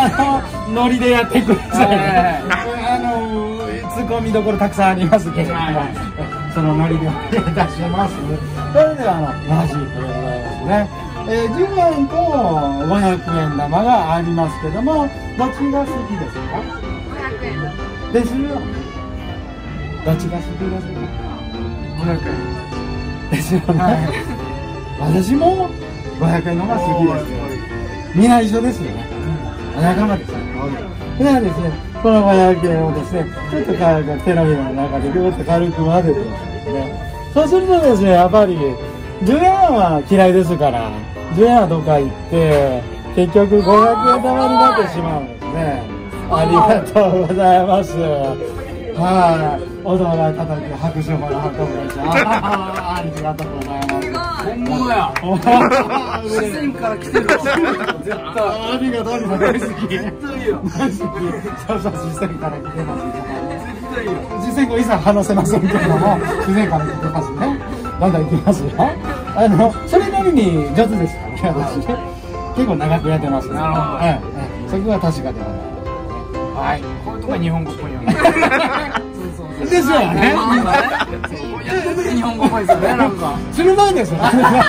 ノリでやってください。ツッコミどころたくさんありますけれども、そのノリでお願いいたします。それではマジックでございますね。10円と500円玉がありますけども、どっちが好きですか？500円ですよ。どっちが好きですか？500円ですよね。私も500円のが好きですよ。みんな一緒ですよね。仲間ですよ。ではですね、この500円をですね、ちょっと手のひらの中でぐーっと軽く混ぜてですね。そうするとですね、やっぱり10円は嫌いですから、10円はどっか行って、結局500円玉になってしまうんですね。ありがとうございます。はい、踊ら叩く拍手もらうと思います。ありがとうございます。 本物や。四川から来てるわ。絶対。 ありがとうございます。大好き。絶対いいよ。大好き。そうそう、四川から来てます。絶対いいよ。四川語一切話せませんけども、四川から来てますね。どんどん行きますよ。それなりに上手ですからね、私ね。結構長くやってますね。なるほど。そこは確かではない。はい。 こういうとこ日本語っぽいよね。 ですよね。 日本語っぽいですよね、なんか。 する前ですよ。こ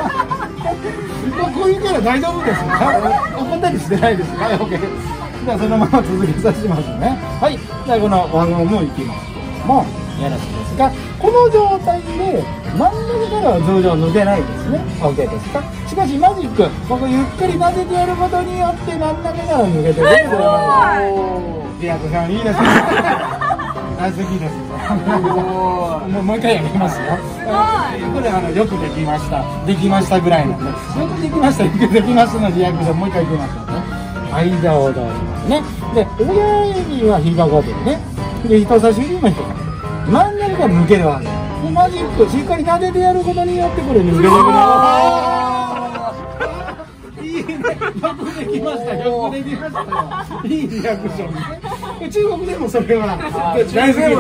ういうから大丈夫ですよ。怒ったりしてないですか。オッケー。じゃあそのまま続けさせますね。はい。じゃあこの輪ゴムいきますけども、よろしいですか。この状態で真ん中からは通常抜けないですね。オッケーですか。しかしマジック、ここゆっくり混ぜてやることによって真ん中から抜けてくる。リアクションいいですね。大好きです。もう一回やりますよ。これよくできました。できましたぐらいなんで。よくできました。よくできましたのリアクションもう一回いきましょうね。間を通りますね。で、親指は引っかかってるね。で、人差し指も引っかかってる。真ん中が抜けるわけ。で、マジックしっかり立ててやることによってこれ抜けてくる。いいね。よくできました。よくできましたよ。いいリアクションね。中国でもそれは大好き。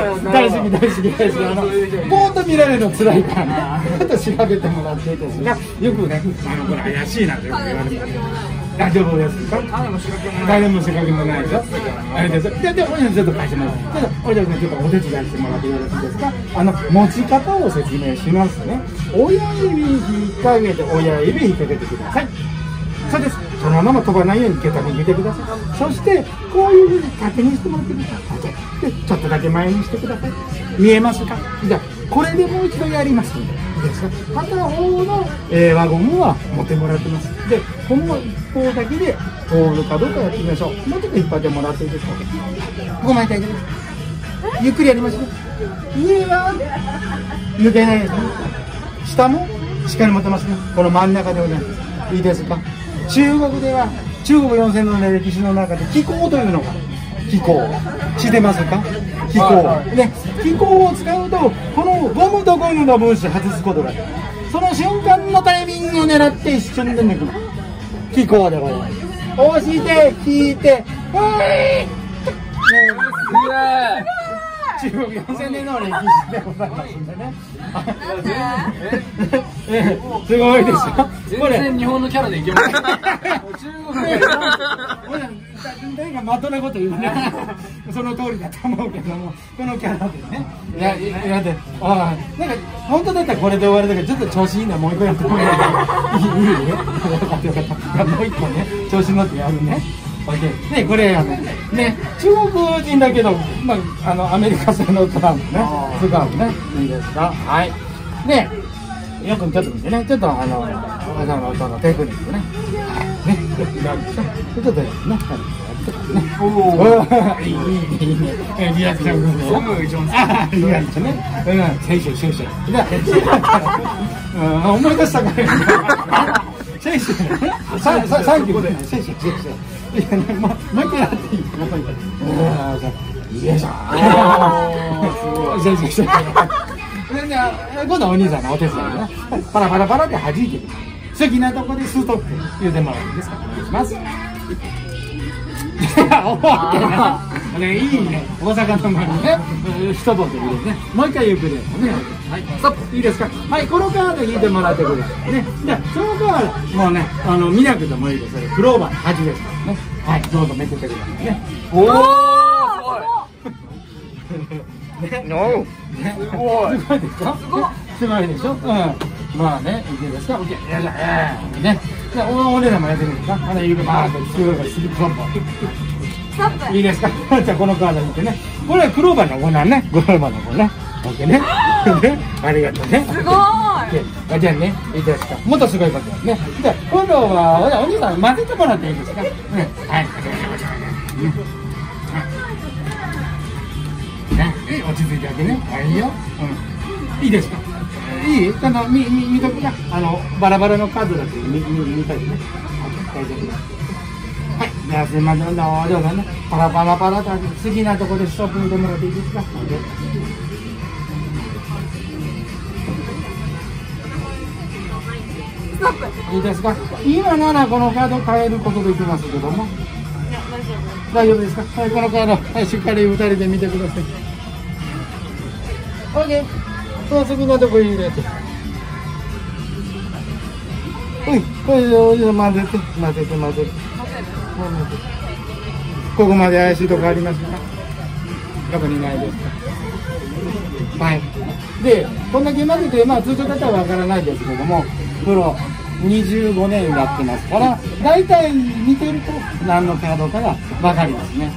ポーンと見られるの辛いからね。ちょっと調べてもらっていいですか。よくね、これ怪しいなとよく言われて。大丈夫ですか。誰も仕掛けもないでしょ。あれです。で、おじさんちょっと貸します。おじさんちょっとお手伝いしてもらってよろしいですか。持ち方を説明しますね。親指引っ掛けて、親指引っ掛けてください。そうです。そのまま飛ばないように下駄に入れてください。そしてこういうふうに縦にしてもらってください。で、ちょっとだけ前にしてください。見えますか。じゃあこれでもう一度やりますのでいいですか。片方の、輪ゴムは持ってもらってます。で、この一方だけで通るかどうかやってみましょう。もうちょっと引っ張ってもらっていいですか。5枚大丈夫です。ゆっくりやりましょう。上は抜けないですね。下もしっかり持ってますね。この真ん中でございます。いいですか。中国では中国4000年の歴史の中で気功というのが気功知ってますか。気功ね、気功を使うとこのゴムとゴムの分子外すことができる。その瞬間のタイミングを狙って一瞬で抜く気功でございます。押して引いて中国4000年の歴史でございますんでね。すごいでしょ。 全然日本のキャラでいけます。中国で。 誰かまとめこと言うね。その通りだと思うけども、このキャラでね。いやで、なんか本当だったらこれで終わりだけど、ちょっと調子いいな、もう一個やってもらえる。いいね。よかったよかった。もう一個ね、調子乗ってやるね。ね、これね、中国人だけど、アメリカ製のトランプね、使うね、いいですか。はい。ね、よくちょっと見てね、ちょっと技の音のテクニックね。ね、ちょっとね、おお、いいね、リアクションがね、いいやつね、選手、思い出したから。選手、サンキュー、選手。もう一回やっていい。よいしょ。今度はお兄さんのお手伝いね。パラパラパラって弾いてくる。好きなとこでストップ言うてもらっていいですか。お願いします。いいね。大阪の前にね、一言入れてね。もう一回ゆっくりね。はい、ストップ。いいですか。はい、このカード引いてもらってくださいね。じゃあそのカードもうね、見なくてもいいです。クローバーの端ですからね。 はい、どうぞめくってくださいね。 おお、 ね、 すごい。 すごいでしょ。すごいでしょ。まあね、いいですか。オッケー、よいしょ、ね。じゃあ、お値段もやってみるか。指バーッとすごいスリップロンボ。いいですか。じゃあ、このカード見てね。これはクローバーの子なんね。クローバーの子ね。オッケーね。ありがとうね。 すごい。 じゃあね、いいですか。もっとすごいことね。じゃあ、今度は、お兄さん混ぜてもらっていいですか。はい。ね、落ち着いてあげね。はいよ。いいですか。いい？見とくか。バラバラのカードだけ見たいね。大丈夫。はい。じゃあすみません。お嬢さんね。パラパラパラと好きなところでストップ見てもらっていいですか。 ストップ。 いいですか。今ならこのカード変えることできますけども。大丈夫ですか。はい、このカード、はい、しっかり2人で見てください。オッケー。好きなとこ入れて。これを混ぜて。ここまで怪しいとこありますか。どこにないですか。はい。で、こんだけ混ぜて、まあ通常だったらわからないですけども、プロ25年やってますから、大体見てると何のカードかがわかりますね。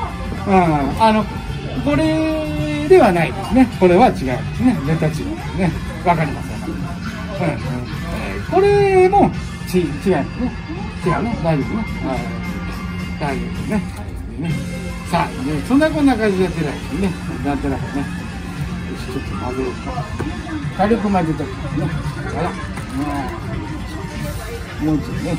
これではないですね。これは違うんですね。絶対違うんですね。わかります。これも違うんですね。違うね。大丈夫ね。大丈夫ですね。さあ、そんなこんな感じでやってないですね。やってないですね。ちょっと混ぜるか。軽く混ぜておくね。あら。もう一度ね。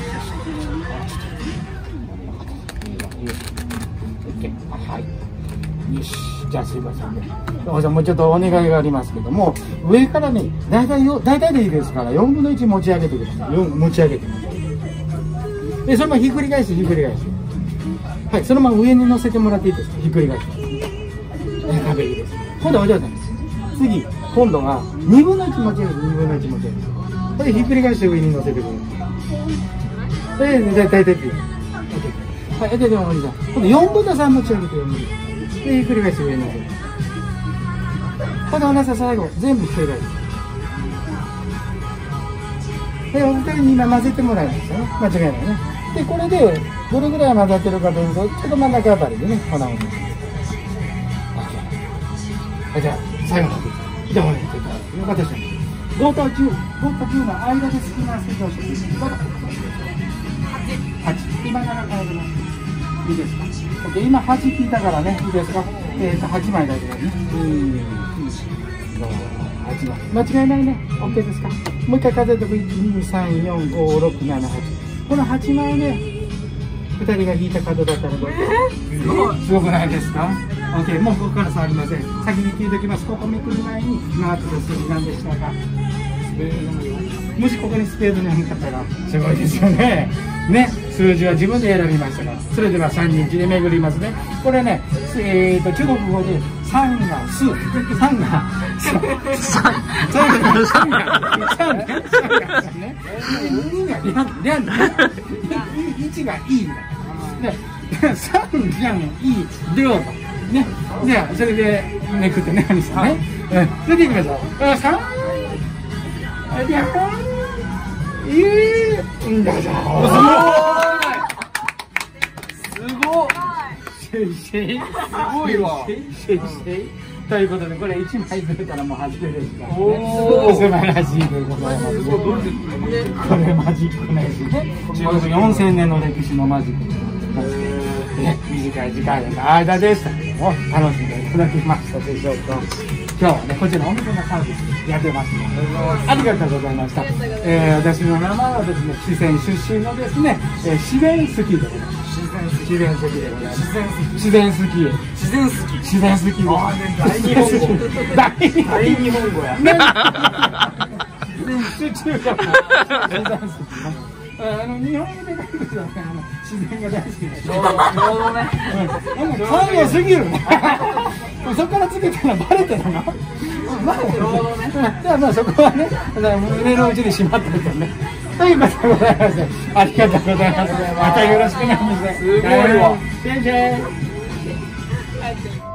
はい。よし。じゃあすいませんね。もうちょっとお願いがありますけども、上からね、大体でいいですから、4分の1持ち上げてください。持ち上げて。で、そのままひっくり返して。はい、そのまま上に乗せてもらっていいですか。ひっくり返して。食べいいです。今度はお嬢さんです。次、今度は2分の1持ち上げて、これひっくり返して上に乗せてください。大体っていう。はい、でもおじさん。今度4分の3持ち上げて、で、ひっくり返して上に乗せる。このおなさ最後、全部ひっくり返す。で、お二人に今混ぜてもらいましたね。間違いないね。で、これで、どれぐらい混ざってるかというと、ちょっと真ん中あたりでね、粉を塗って。じゃあ、最後まで。じゃあ、お願いしてください。私は。5と10の間で好きな数字をしてください。8。今なら変えます。いいですか。今8聞いたからね、いいですか。8枚だけどね。8枚。間違いないね。OK ですか。もう一回数えておく。1、2、3、4、5、6、7、8。この8枚で、2人が引いたカードだったらどうすごくないですか。OK、もうここから触りません。先に聞いておきます。ここめくる前に、今あった数字何でしたか。もしここにスペードになかったらすごいですよね。ね、数字は自分で選びましたから。それでは3人で巡りますね。これね、中国語で3がす、3がね、2がリャン、1がいいんだ。で、3じゃんいい量だ。ね、じゃあそれでめくってね、兄さんね。それでいきましょう。3いやー、んだぞ。 すごいわ。 ということで、これ1枚ずれたらもう初めてですからね。素晴らしいでございます。これマジックね。中国4000年の歴史のマジック。短い時間の間でしたけども、楽しんでいただきましたでしょうか。今日はね、こちらお店のサービスやってますので、ありがとうございました。私の名前はですね、四川出身のですね、自然好きでございます。自然好きでございます。自然好き。自然好き。大日本語。大日本語や。中学。自然好き。日本語で書いてください。自然が大好きです。ちょうどね。3秒過ぎるね。そこからつけたらバレてたな。まあ、ちょうどね。じゃあまあそこはね、胸の内にしまっておいてね。 ということでございまして、ありがとうございます。またよろしくお願いします。 すごいわ。 先生。